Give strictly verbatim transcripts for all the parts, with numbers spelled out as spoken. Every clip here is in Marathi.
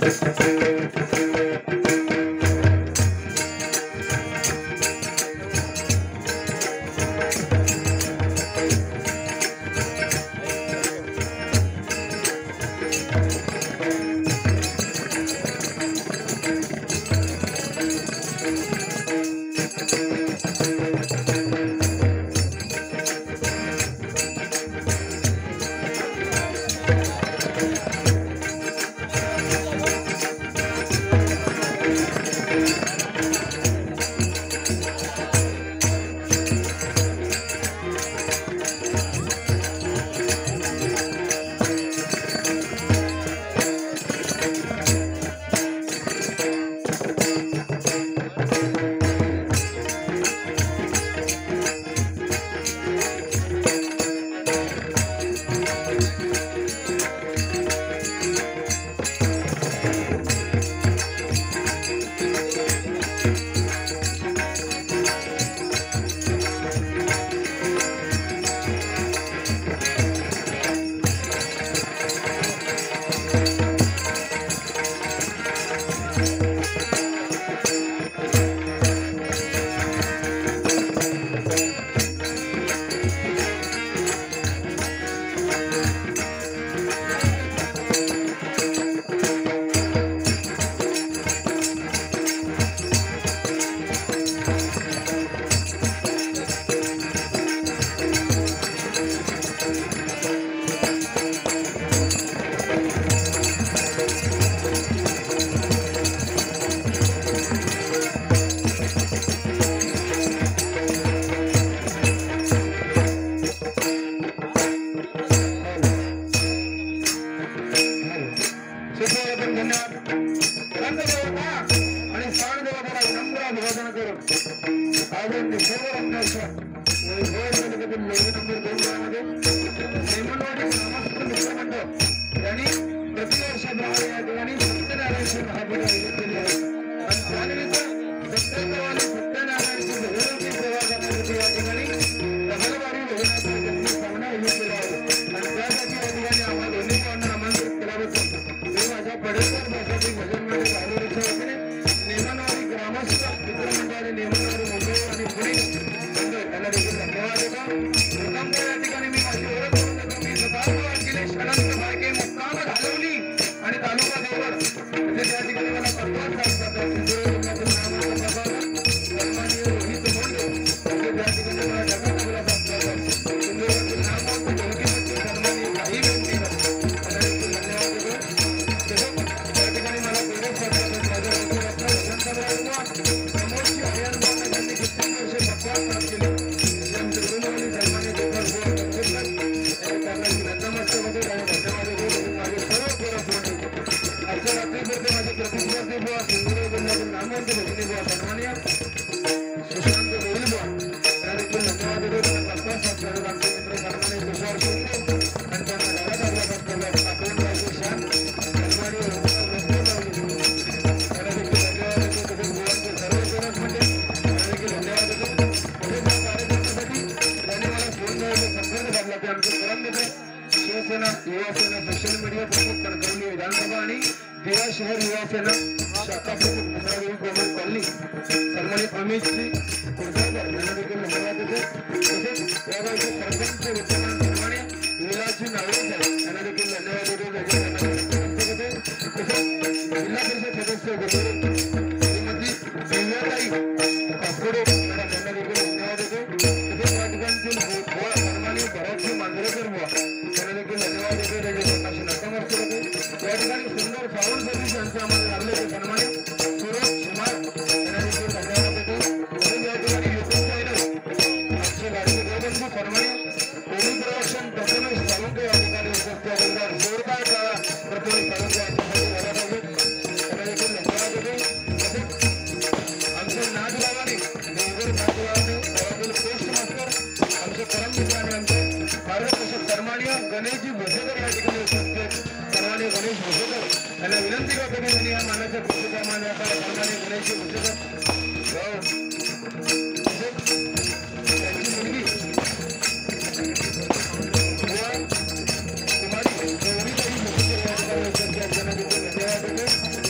तुम्हारी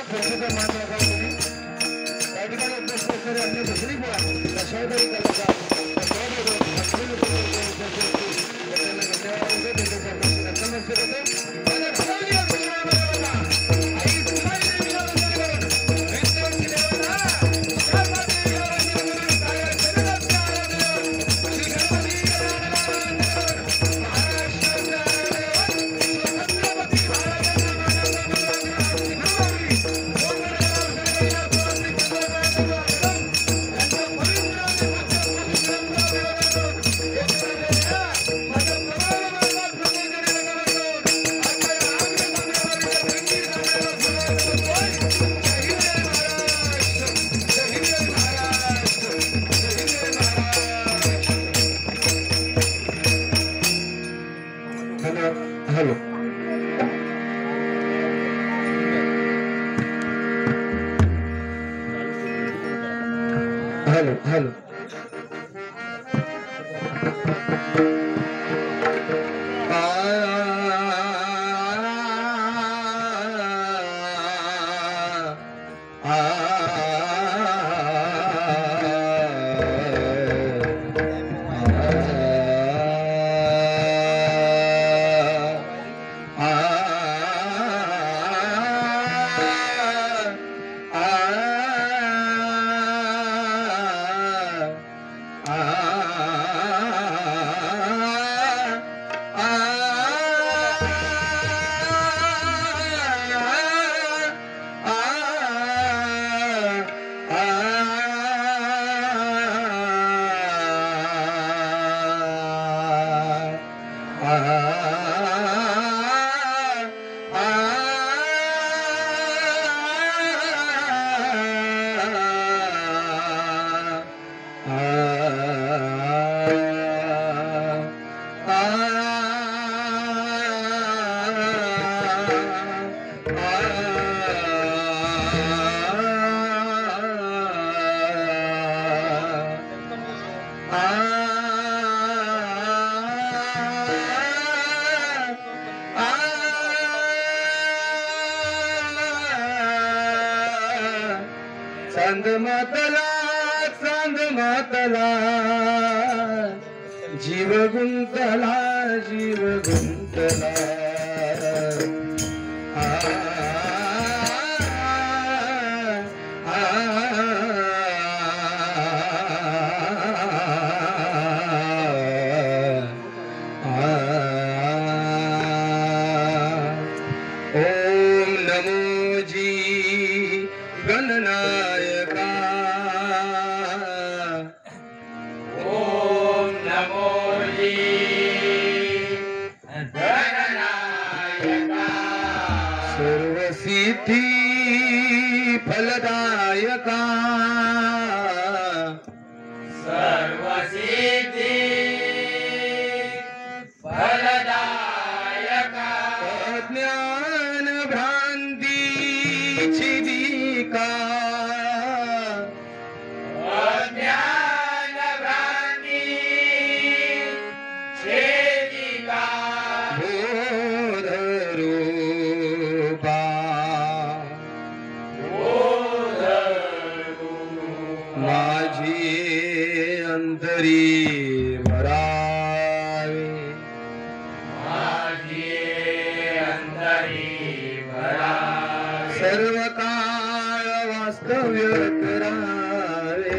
हेलो हेलो चांद मातला चांद मातला जीव गुंतला जीव गुंतला आ ओम नमो जी गणनायका ओम नमो जी गणनायका सर्वसिद्धि फलदायका सर्वसिद्धि फलदायका अज्ञान भ्रांती छिदिका अज्ञान भ्रांती छेदिका बोध रूपा बोध माझी अंतरी भरावे माझी अंतरी भरावे सर्व काळ वास्तव्य करावे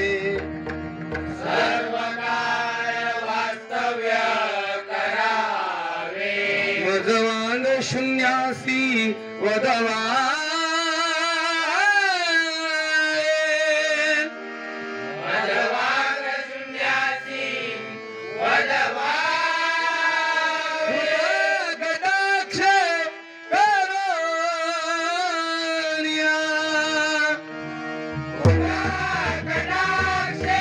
सर्व काळ वास्तव्य करावे वजवान शून्यासी वदवा वदवान शून्यासी वदवा कटाक्ष करोनिया कटाक्षे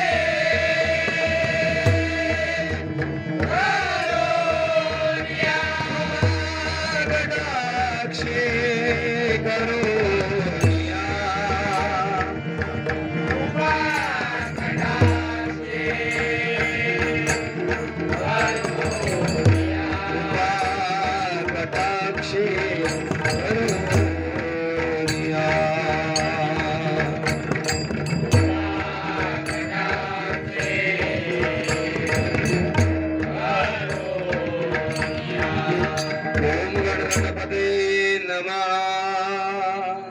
करोनिया कटाक्षे करोनिया कृपा कटाक्षे करोनिया कटाक्षे करोनिया ओम गणपते नमः.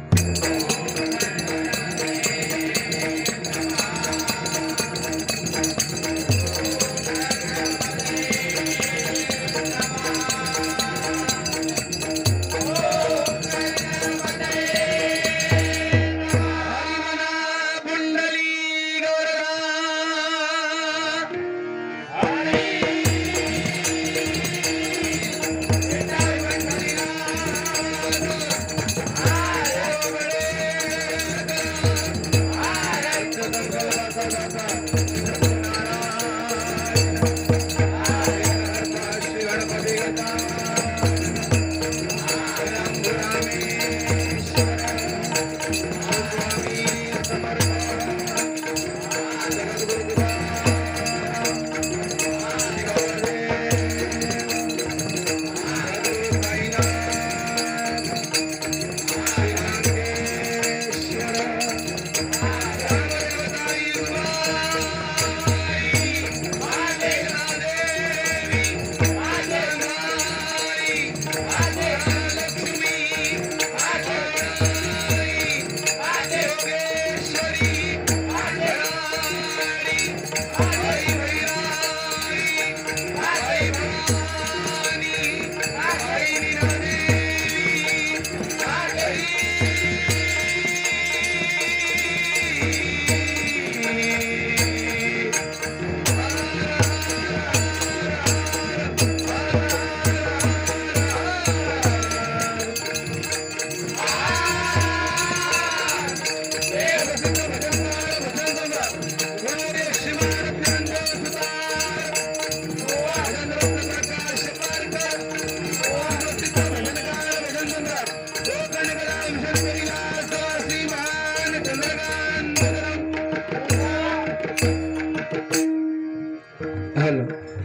हॅलो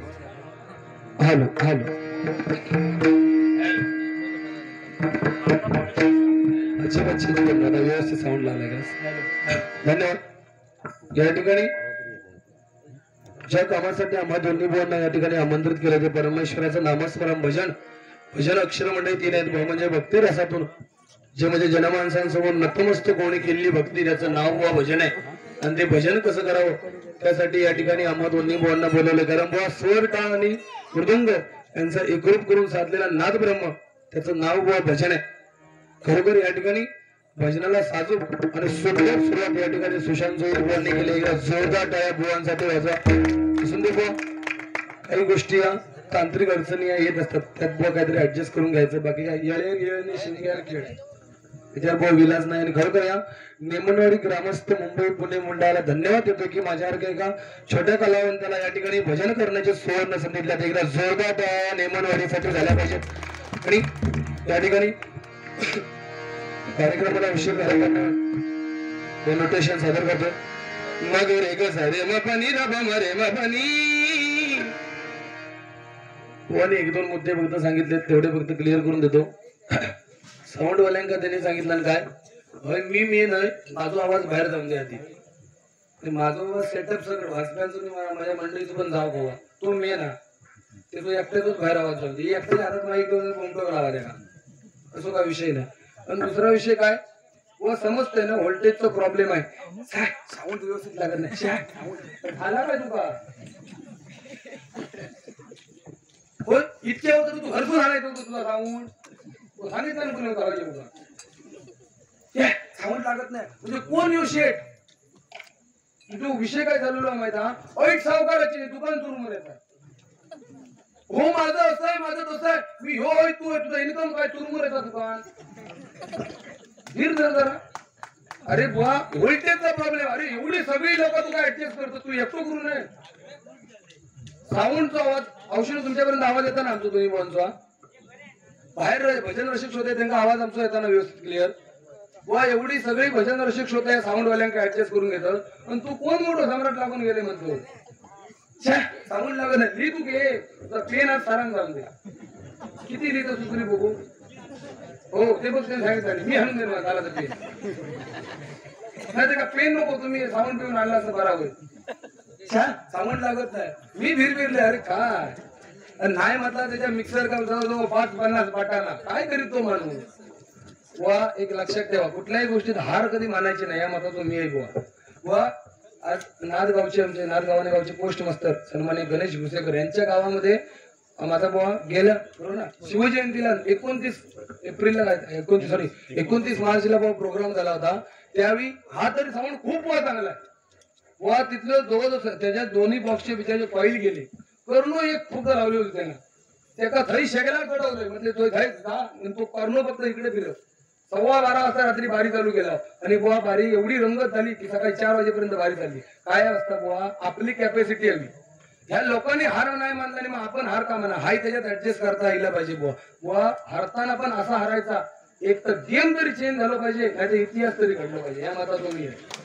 हॅलो हॅलो अच्छी अच्छी बोलला व्यवस्थित साऊंड लागला का धन्यवाद. या ठिकाणी ज्या कामासाठी आम्हा दोन्ही बोलना या ठिकाणी आमंत्रित केलं ते परमेश्वराचं नामस्मरण भजन भजन अक्षर मंडळी तीन आहेत. भाऊ म्हणजे भक्ती रसातून जे म्हणजे जनमानसांसमोर नतमस्तक कोणी केलेली भक्ती त्याचं नाव व भजन आहे. आणि ते भजन कसं करावं त्यासाठी या ठिकाणी आम्हा दोन्ही बोलांना बोलवलं. कारण बुवा स्वर टाळ आणि मृदुंग यांचा एकरूप करून साधलेला नाद ब्रह्म त्याचं नाव व भजन आहे. खरोखर या ठिकाणी भजनाला साजूक आणि सुंदर सुरुवात या ठिकाणी सुशांत जोडीवांनी केली. जोरदार टाळ्या बुवांसाठी वाजवा. सुंदर बुवा काही गोष्टी या तांत्रिक अडचणी या येत असतात त्यात बुवा काहीतरी ऍडजस्ट करून घ्यायचं. बाकी काय येळे येळे शिंगार खेळ त्याच्यावर बुवा विलास नाही. आणि खरोखर या नेमनवाडी ग्रामस्थ मुंबई पुणे मंडळाला धन्यवाद देतो की माझ्यासारख्या एका छोट्या कलावंताला या ठिकाणी भजन करण्याचे सुवर्ण संधी दिल्यात. एकदा जोरदार टाळ्या नेमनवाडीसाठी झाल्या पाहिजेत. आणि या ठिकाणी कार्यक्रमाला विषय कार्यक्रम नोटेशन सादर करतो. मग रे ग सा रे म पानी रा ब म रे म पानी. आणि एक दोन मुद्दे फक्त सांगितले तेवढे फक्त क्लिअर करून देतो. साऊंड वाल्यांका त्यांनी सांगितलं काय मी मेन आहे माझा आवाज बाहेर जाऊन द्या आधी. माझा सेटअप सगळं वाचप्यांचं माझ्या मंडळीचं पण जाव गोवा तो मेन आहे ते तो एकट्यातच बाहेर आवाज जाऊन दे. एकट्याच्या हातात माईक घेऊन कोणतो आवाज आहे का असं काय विषय नाही. आणि दुसरा विषय काय व समजतंय ना व्होल्टेजचा प्रॉब्लेम आहे. साऊंड व्यवस्थित लागत नाही झाला काय तुका हो इतक्या होतं तू घरपूर आणायचं होतं तुला साऊंड सांगितलं ना कुणी करायचे तुला साऊंड लागत नाही म्हणजे कोण येऊ शेट तो विषय काय झालेला माहिती हा ऐट सावकाराची दुकान सुरू मध्ये हो माझं असं आहे माझं तसं आहे मी हो तू आहे तुझा इन्कम काय तुरुंग येतात दुकान धीर धर जरा. अरे बुवा व्होल्टेजचा प्रॉब्लेम. अरे एवढी सगळी लोक तू काय ऍडजस्ट करतो तू एकटो करू नये. साऊंडचा आवाज औषध तुमच्यापर्यंत आवाज येताना आमचा दोन्ही बोलांचा बाहेर भजन रसिक श्रोते त्यांना आवाज आमचा येताना व्यवस्थित क्लिअर. बुवा एवढी सगळी भजन रसिक श्रोते साऊंड वाल्यांका ऍडजस्ट करून घेतात आणि तू कोण मोठं सम्राट लागून गेले म्हणतो साऊंड लागत नाही. लिही तू घे पेन आज सारांग घालून दे किती लिहितं सुचली बघू. हो ते बघ त्यांनी सांगितलं मी हाणून देणार झाला तर पेन नाही का पेन नको तुम्ही साऊंड पिऊन आणला असं बरा होईल. साऊंड लागत नाही मी भिर फिरले. अरे काय आणि नाही म्हटला त्याच्या मिक्सर का जवळजवळ पाच पन्नास पाटाला काय करीत तो माणूस वा एक लक्षात ठेवा कुठल्याही गोष्टीत हार कधी मानायची नाही या मताचा मी आहे बुवा वा आज नादगावचे आमचे नादगावाने गावचे पोस्ट मास्तर सन्मान्य गणेश भुसेकर यांच्या गावामध्ये माझा बुवा गेल्या बरोबर ना शिवजयंतीला एकोणतीस एप्रिलला काय एकोणतीस सॉरी एकोणतीस मार्चला बुवा प्रोग्राम झाला होता त्यावेळी हा तरी साऊंड खूप बुवा चांगला आहे बुवा तिथलं जवळ त्याच्या दोन्ही बॉक्सचे बिचारे कॉईल गेले कर्णो एक फुगा लावली होती त्यांना त्याका थई शेगला चढवलंय म्हणजे तो थै तो कर्णो फक्त इकडे फिरत सव्वा बारा वाजता रात्री बारी चालू केला आणि बुवा बारी एवढी रंगत झाली की सकाळी चार वाजेपर्यंत बारी चालली काय असतं बुवा आपली कॅपॅसिटी हवी ह्या लोकांनी हार नाही मानला आणि मग आपण हार का म्हणा हाही त्याच्यात ऍडजस्ट करता येईल पाहिजे बुवा बुवा हारताना पण असा हारायचा एक तर गेम तरी चेंज झालं पाहिजे नाही तर इतिहास तरी घडला पाहिजे या मताचा मी आहे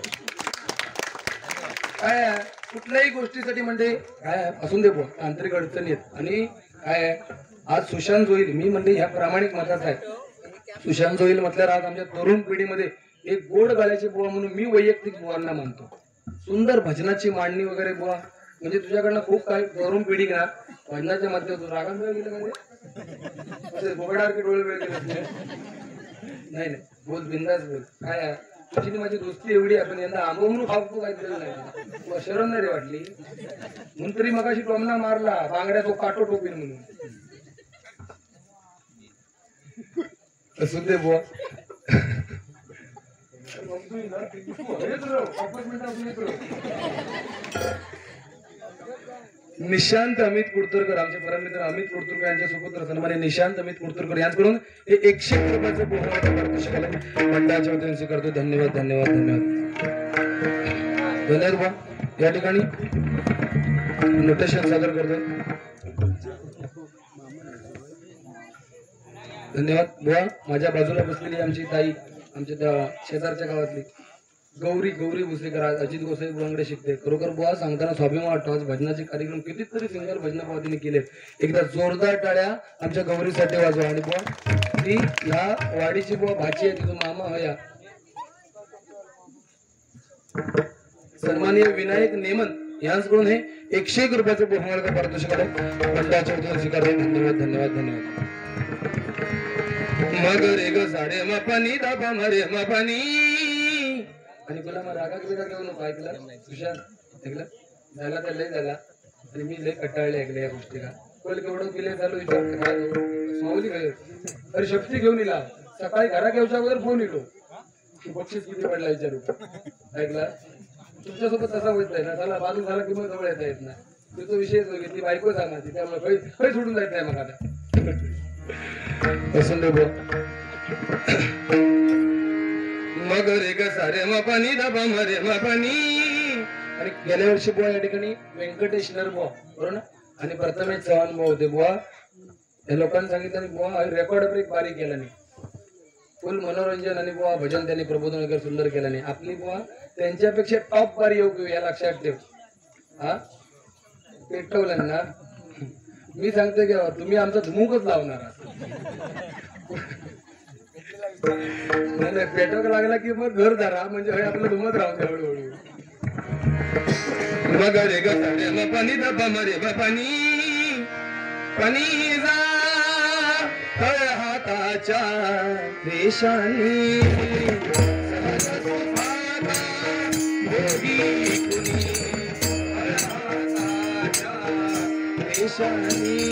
काय कुठल्याही गोष्टीसाठी म्हणजे काय असून दे बुवा तांत्रिक अडचणी आहेत आणि काय आज सुशांत होईल मी म्हणजे ह्या प्रामाणिक मताचा आहे सुशांत होईल म्हटल्यावर आज आमच्या तरुण पिढीमध्ये एक गोड गाल्याचे बुवा म्हणून मी वैयक्तिक बुवांना मानतो सुंदर भजनाची मांडणी वगैरे बुवा म्हणजे तुझ्याकडनं खूप काही तरुण पिढी ना भजनाच्या माध्यमातून रागात वेळ गेलं म्हणजे बोगडारखे डोळे वेळ गेले नाही नाही बोल बिंदास बोल काय तुझी माझी दोस्ती एवढी आपण यांना आंबवून खाऊ काय दिलं नाही शरण नाही रे वाटली म्हणून तरी मगाशी टोमना मारला बांगड्या तो काटो टोपीन म्हणून असं ते बुवा निशांत अमित कुडतरकर आमचे परममित्र अमित कुडतरकर यांच्या सुपुत्र सन्मान्य निशांत अमित कुडतरकर यांच्याकडून हे एकशे रुपयाचं पोहोचवलं मंडळाच्या वतीने स्वीकारतो धन्यवाद धन्यवाद धन्यवाद धन्यवाद बुवा या ठिकाणी नोटेशन सादर करतो धन्यवाद बुवा माझ्या बाजूला बसलेली आमची ताई आमच्या त्या शेजारच्या गावातली गौरी गौरी भुसेकर अजित गोसाई बुवांकडे शिकते खरोखर बुवा सांगताना स्वाभिमान वाटतो आज भजनाचे कार्यक्रम कितीतरी सिंगर भजना पावतीने केले एकदा जोरदार टाळ्या आमच्या गौरीसाठी वाजवा आणि बुवा ती ह्या वाडीची बुवा भाची आहे तिथं मामा होया सन्माननीय विनायक नेमन यांच्याकडून हे एकशे एक रुपयाचं बहुमानाचं पारितोषिक आलं मंडळाच्या वतीने स्वीकारले धन्यवाद धन्यवाद धन्यवाद मग रे ग साडे मापानी दाबा मरे मापानी आणि तुला मग रागा बिगा घेऊ नको ऐकलं सुशांत ऐकलं झाला तर लय झाला आणि मी लय कटाळले ऐकले या गोष्टीला पहिले केवढं केले चालू विचार माऊली काय अरे शक्ती घेऊन येला सकाळी घरा घेऊच्या अगोदर फोन येतो बक्षीस किती पडला विचारू ऐकला तुमच्यासोबत तसा होत नाही ना झाला बाजू झाला की मग जवळ येता येत नाही तो विषयच ती बायको सांगा त्यामुळे काही सोडून जायचं नाही मग आता असून दे बो मग रे ग सारे मापानी दाबा मरे मापानी आणि गेल्या वर्षी बुवा या ठिकाणी व्यंकटेश नर बुवा बरोबर ना आणि प्रथमेश चव्हाण बुवा होते बुवा या लोकांनी सांगितलं बुवा रेकॉर्ड ब्रेक बारीक केला नाही फुल मनोरंजन आणि बुवा भजन त्यांनी प्रबोधन वगैरे सुंदर केलं नाही आपली बुवा त्यांच्यापेक्षा टॉप बारी येऊ घेऊ या लक्षात ठेव हा पेटवलं ना मी सांगते की तुम्ही आमचा धुमुकच लावणार नाही पेटवक लागला की मग घर धरा म्हणजे आपलं धुमत राहून हळूहळू मग रे ग साडे पाणी दाबा मरे पाणी पाणी जा तळ हाताच्या देशानी देशानी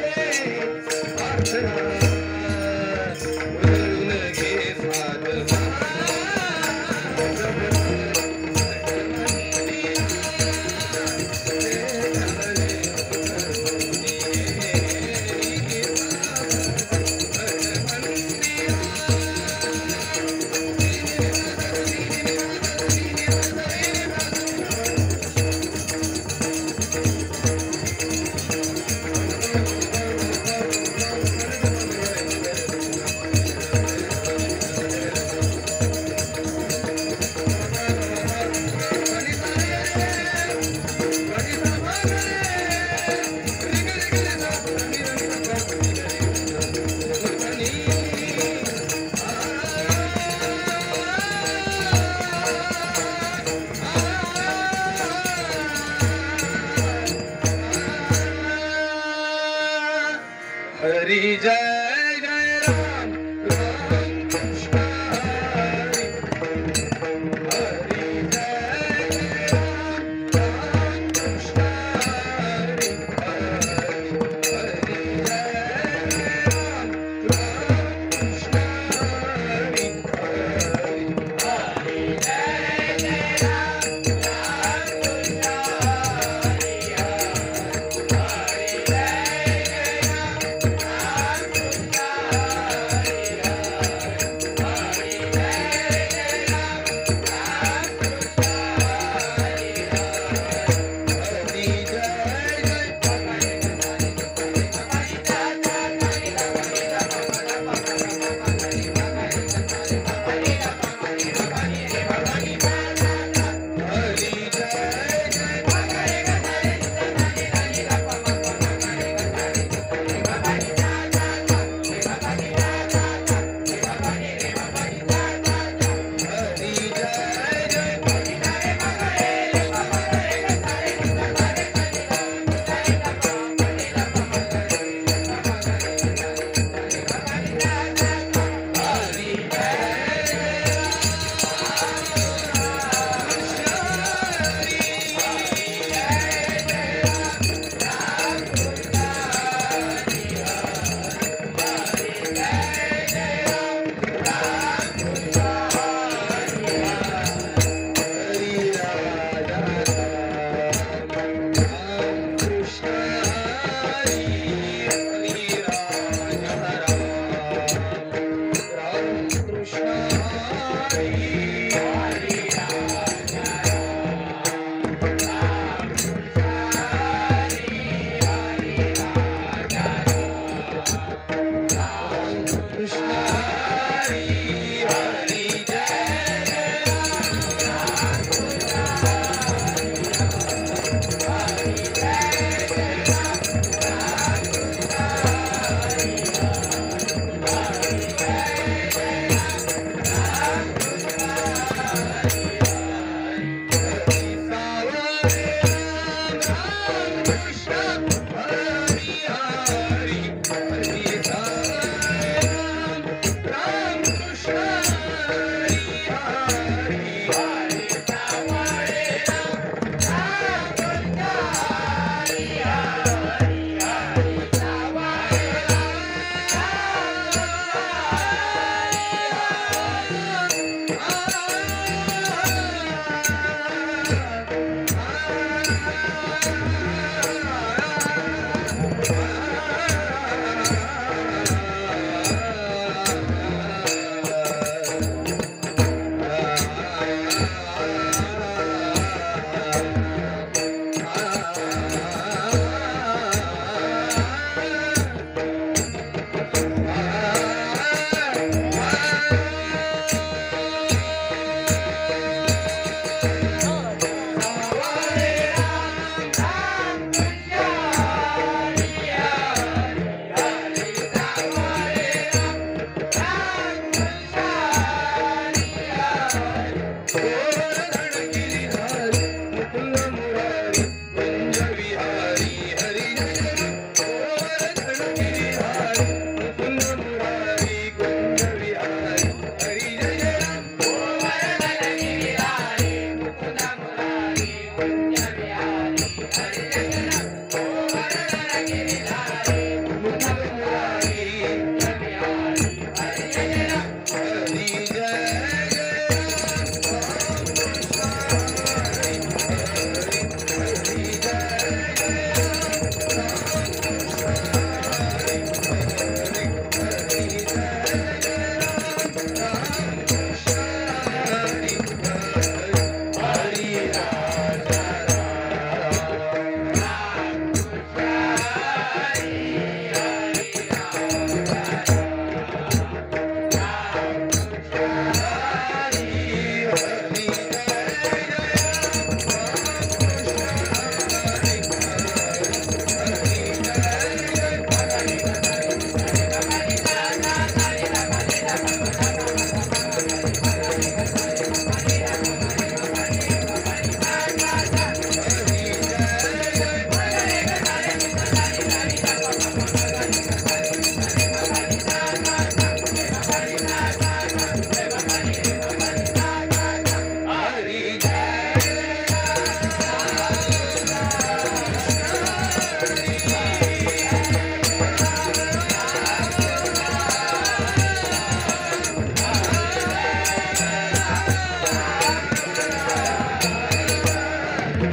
Thank you. गोवर्धन गिरिधारी मुकुंद मुरारी कुंज विहारी हरी जय गोवर्धन गिरिधारी मुकुंद मुरारी कुंज विहारी हरी जय गोवर्धन गिरिधारी मुकुंद मुरारी कुंज विहारी हरि जय गोवर्धन गिरिधारी मुकुंद मुरारी कुंज विहारी हरि जय हरी जय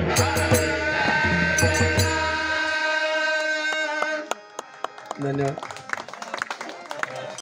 धन्यवाद.